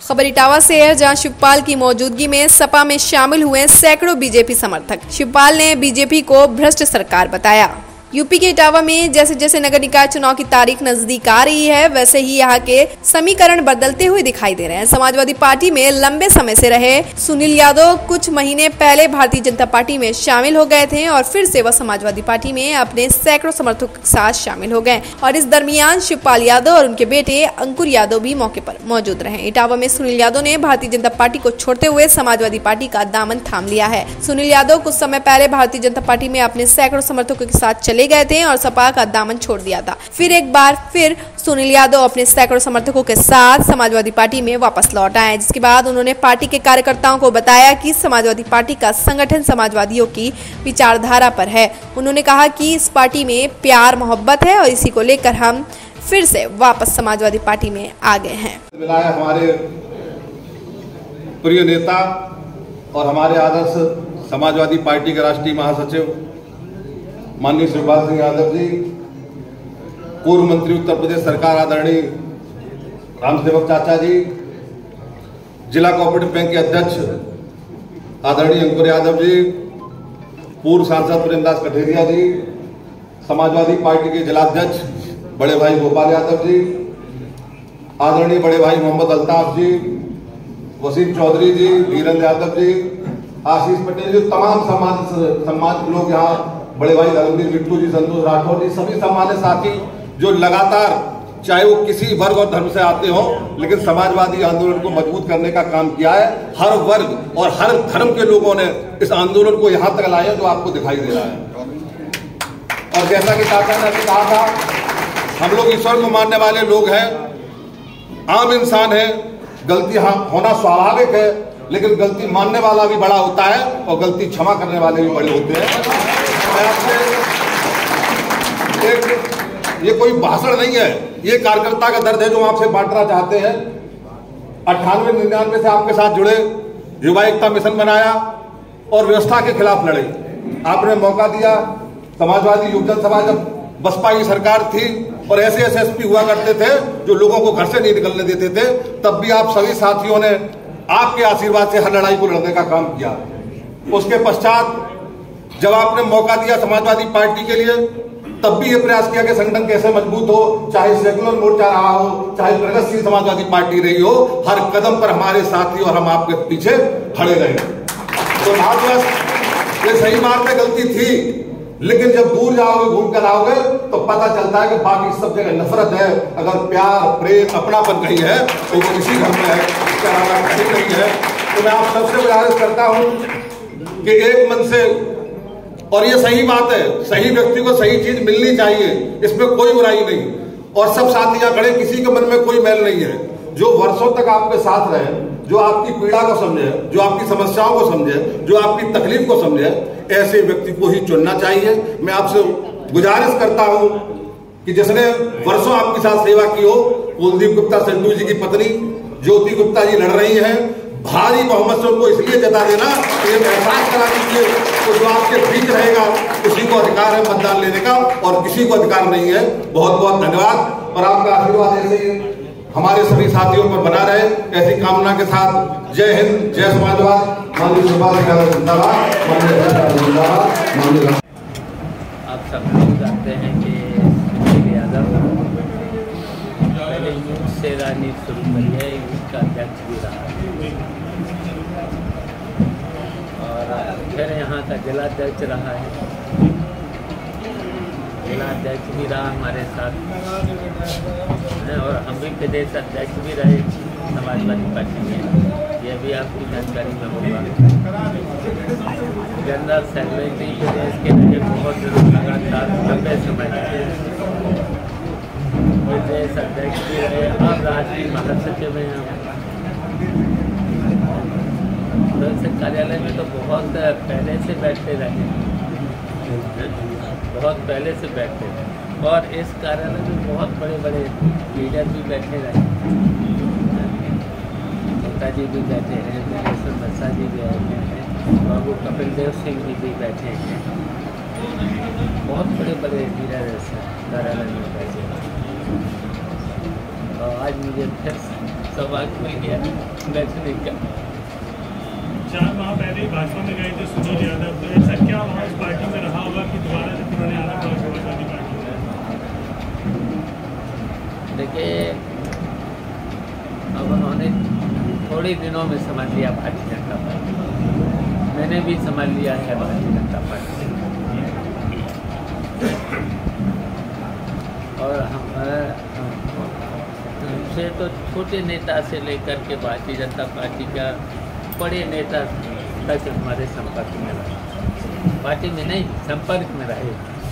खबर इटावा से है, जहां शिवपाल की मौजूदगी में सपा में शामिल हुए सैकड़ों बीजेपी समर्थक। शिवपाल ने बीजेपी को भ्रष्ट सरकार बताया। यूपी के इटावा में जैसे जैसे नगर निकाय चुनाव की तारीख नजदीक आ रही है, वैसे ही यहाँ के समीकरण बदलते हुए दिखाई दे रहे हैं। समाजवादी पार्टी में लंबे समय से रहे सुनील यादव कुछ महीने पहले भारतीय जनता पार्टी में शामिल हो गए थे और फिर से वह समाजवादी पार्टी में अपने सैकड़ों समर्थकों के साथ शामिल हो गए और इस दरमियान शिवपाल यादव और उनके बेटे अंकुर यादव भी मौके पर मौजूद रहे। इटावा में सुनील यादव ने भारतीय जनता पार्टी को छोड़ते हुए समाजवादी पार्टी का दामन थाम लिया है। सुनील यादव कुछ समय पहले भारतीय जनता पार्टी में अपने सैकड़ों समर्थकों के साथ चले गए थे और सपा का दामन छोड़ दिया था। फिर एक बार फिर सुनील यादव अपने सैकड़ों समर्थकों के साथ समाजवादी पार्टी में वापस लौट आए, जिसके बाद उन्होंने पार्टी के कार्यकर्ताओं को बताया कि समाजवादी पार्टी का संगठन समाजवादियों की विचारधारा पर है। उन्होंने कहा कि इस पार्टी में प्यार मोहब्बत है और इसी को लेकर हम फिर से वापस समाजवादी पार्टी में आ गए हैं। हमारे प्रिय नेता और हमारे आदर्श समाजवादी पार्टी के राष्ट्रीय महासचिव माननीय शिवपाल सिंह यादव जी, पूर्व मंत्री उत्तर प्रदेश सरकार आदरणीय रामसेवक चाचा जी, जिला कोऑपरेटिव बैंक के अध्यक्ष आदरणीय अंकुर यादव जी, पूर्व सांसद प्रेमदास कठेरिया जी, समाजवादी पार्टी के जिलाध्यक्ष बड़े भाई गोपाल यादव जी, आदरणीय बड़े भाई मोहम्मद अल्ताफ जी, वसीम चौधरी जी, वीरेंद्र यादव जी, आशीष पटेल जी, तमाम सम्मानित लोग यहाँ, बड़े भाई धर्मवीर बिट्टू जी, संतोष राठौर जी, सभी सम्मानित साथी जो लगातार चाहे वो किसी वर्ग और धर्म से आते हो, लेकिन समाजवादी आंदोलन को मजबूत करने का काम किया है। हर वर्ग और हर धर्म के लोगों ने इस आंदोलन को यहाँ तक लाया जो आपको दिखाई दे रहा है। और जैसा कि चाचा ने अभी कहा था, हम लोग ईश्वर को मानने वाले लोग हैं, आम इंसान है, गलती होना स्वाभाविक है, लेकिन गलती मानने वाला भी बड़ा होता है और गलती क्षमा करने वाले भी बड़े होते हैं। ये कोई भाषण नहीं है, ये कार्यकर्ता का दर्द है जो आपसे बांटना चाहते हैं। 98-99 से आपके साथ जुड़े, युवा एकता मिशन बनाया और व्यवस्था के खिलाफ लड़े। आपने मौका दिया, समाजवादी युवजन सभा जब बसपा की सरकार थी और ऐसे एसएसपी हुआ करते थे जो लोगों को घर से नहीं निकलने देते थे, तब भी आप सभी साथियों ने आपके आशीर्वाद से हर लड़ाई को लड़ने का काम किया। उसके पश्चात जब आपने मौका दिया समाजवादी पार्टी के लिए, तब भी ये प्रयास किया कि संगठन कैसे मजबूत हो, चाहे सेकुलर मोर्चा रहा हो, चाहे प्रगतिशील समाजवादी पार्टी रही हो, हर कदम पर हमारे साथी और हम आपके पीछे खड़े रहे। तो ये सही बात में गलती थी, लेकिन जब दूर जाओगे, घूम कर आओगे, तो पता चलता है कि बाकी सब जगह नफरत है। अगर प्यार, प्रेम, अपनापन कहीं है तो वो इसी घर में है, इसके अलावा कहीं नहीं है। तो मैं आप सबसे गुजारिश करता हूं कि एक मन से, और ये सही बात है, सही व्यक्ति को सही चीज मिलनी चाहिए, इसमें कोई बुराई नहीं। और सब साथी यहाँ खड़े, किसी के मन में कोई मैल नहीं है। जो वर्षों तक आपके साथ रहे, जो आपकी पीड़ा को समझे, जो आपकी समस्याओं को समझे, जो आपकी तकलीफ को समझे, ऐसे व्यक्ति को ही चुनना चाहिए। मैं आपसे गुजारिश करता हूं कि जिसने वर्षों आपके साथ सेवा की हो, कुलदीप गुप्ता संधू जी की पत्नी ज्योति गुप्ता जी लड़ रही हैं, भारी बहुमत से उनको इसलिए जता देना कि ये एहसास करा दीजिए तो जो आपके बीच रहेगा उसी को अधिकार है मतदान लेने का और किसी को अधिकार नहीं है। बहुत बहुत धन्यवाद और आपका आशीर्वाद ऐसे ही हमारे सभी साथियों पर बना रहे, ऐसी कामना के साथ जय हिंद, जय समाजवाद। आप सब लोग जानते हैं कि सुनील यादव पहले यूथ से राजनीति शुरू करी है, यूथ का अध्यक्ष भी रहा है और फिर यहाँ का जिलाध्यक्ष रहा है, जिलाध्यक्ष भी रहा हमारे साथ और हम भी प्रदेश अध्यक्ष भी रहे समाजवादी पार्टी में, यह भी आपकी जानकारी में होगा। जनरल सेक्रेटरी प्रदेश के लिए बहुत लगातार लंबे समय प्रदेश अध्यक्ष भी रहे, अब राष्ट्रीय महासचिव हैं। प्रदेश कार्यालय में तो बहुत पहले से बैठते रहे, बहुत पहले से बैठते रहे और इस कार्यालय में बहुत बड़े बड़े लीडर भी बैठे रहे। ममता जी भी बैठे हैं, दिनेश्वर बत्सा जी भी बैठे हैं, बाबू कपिल देव सिंह जी भी बैठे हैं, बहुत बड़े बड़े लीडर कार्यालय में बैठे हैं। और आज मुझे फिर सौभाग्य मिल गया बैठने का। 4 माह पहले ही भाजपा में गए थे सुनील यादव, तो ऐसा क्या वहाँ उस पार्टी में रहा होगा कि दोबारा से उन्होंने आना पड़ा समाजवादी पार्टी में? देखिए, अब उन्होंने थोड़े दिनों में समझ लिया भारतीय जनता पार्टी, मैंने भी समझ लिया है भारतीय जनता पार्टी, और हमसे तो छोटे नेता से लेकर के भारतीय जनता पार्टी का बड़े नेता तक हमारे संपर्क में रहे, पार्टी में नहीं संपर्क में रहे।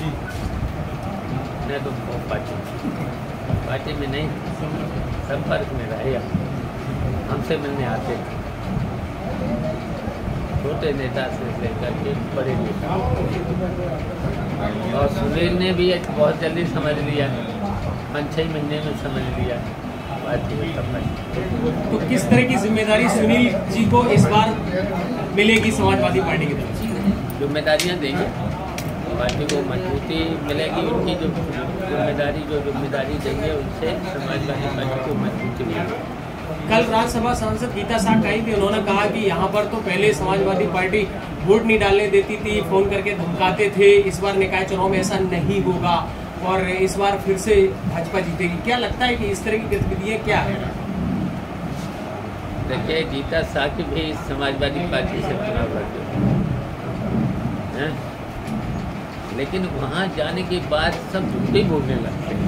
मैं तो पार्टी में नहीं संपर्क में रहे, हमसे मिलने आते थे, छोटे नेता से लेकर के बड़े नेता। और सुनील ने भी बहुत जल्दी समझ लिया, 5-6 महीने में समझ लिया भारतीय जनता पार्टी। तो किस तरह की जिम्मेदारी सुनील जी को इस बार मिलेगी समाजवादी पार्टी की तरफ से? जिम्मेदारियाँ देंगे, पार्टी को मजबूती मिलेगी, उनकी जो जिम्मेदारी देंगे उनसे समाजवादी पार्टी को मजबूती मिलेगी। कल राज्यसभा सांसद गीता साठ आई थी, उन्होंने कहा कि यहाँ पर तो पहले समाजवादी पार्टी वोट नहीं डालने देती थी, फोन करके धमकाते थे, इस बार निकाय चुनाव में ऐसा नहीं होगा और इस बार फिर से भाजपा जीतेगी। क्या लगता है कि इस तरह की गतिविधियाँ क्या है? देखिए, गीता साठ भी समाजवादी पार्टी से चुनाव लड़ते हैं, लेकिन वहाँ जाने के बाद सब झूठी बोलने लगते हैं।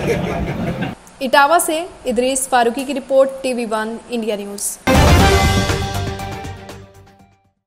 इटावा से इदरीस फारूकी की रिपोर्ट, TV1 इंडिया न्यूज़।